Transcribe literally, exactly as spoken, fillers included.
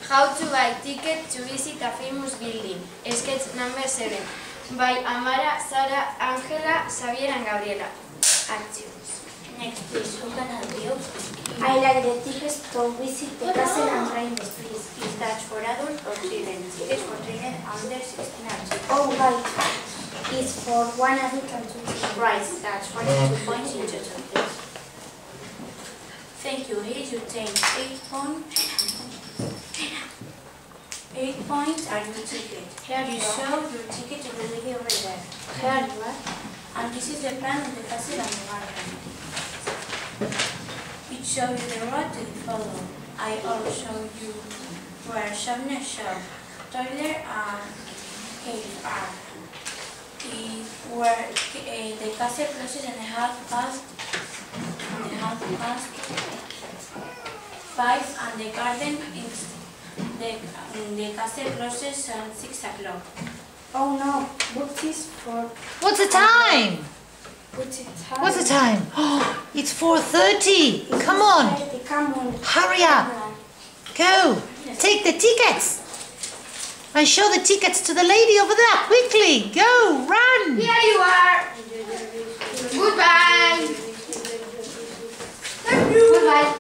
How to buy ticket to visit a famous building. Sketch number seven. By Amara, Sara, Angela, Xavier and Gabriela. Actions. Next, please. Who can help you? I like the tickets to visit the castle and rainbows, please. Is that for adults or children? Tickets for children under sixteen years. Oh, right. It's for one adult and two children. Right, that's forty-two points in total, please. Thank you. Here is your change. Eight points. Eight points are your ticket. Here you show your ticket to the lady over there. Here you are. And this is the plan of the castle and the garden. It shows you the road to follow. I also show you where Shabna shop, toilet and cave are. It, where uh, the castle closes and the half past and the half past five and the garden is the the castle closes at six o'clock. Oh no, what is for... What's the time? What's the time? What's the time? Oh, it's four thirty. It's Come on. thirty. Come on. Hurry up. Go. Take the tickets. And show the tickets to the lady over there. Quickly. Go.